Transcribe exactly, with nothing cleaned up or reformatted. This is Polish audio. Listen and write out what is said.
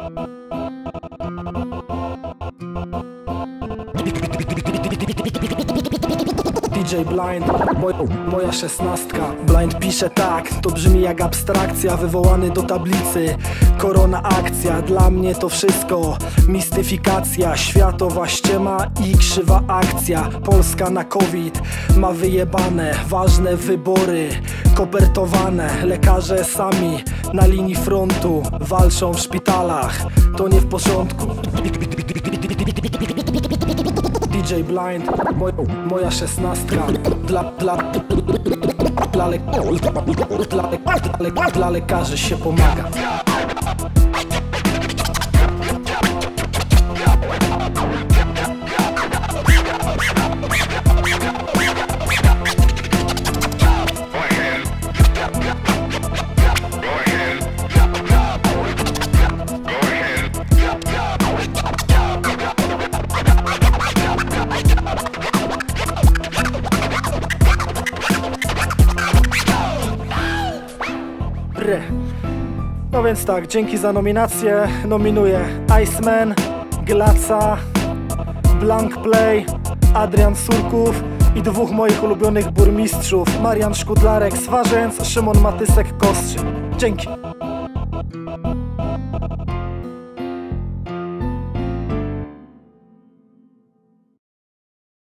D J Blind, moj, moja szesnastka. Blind pisze tak, to brzmi jak abstrakcja, wywołany do tablicy. Korona akcja, dla mnie to wszystko mistyfikacja, światowa ściema i krzywa akcja. Polska na COVID ma wyjebane, ważne wybory kopertowane. Lekarze sami na linii frontu walczą w szpitalach, to nie w porządku. D J Blind, moj, moja szesnastka. Dla, dla, dla, le, dla, le, dla, dla lekarzy się pomaga. No więc tak, dzięki za nominację. Nominuję Iceman, Glaca, Blank Play, Adrian Surków i dwóch moich ulubionych burmistrzów: Marian Szkudlarek, Swarzędz, Szymon Matysek, Kostrzyń. Dzięki.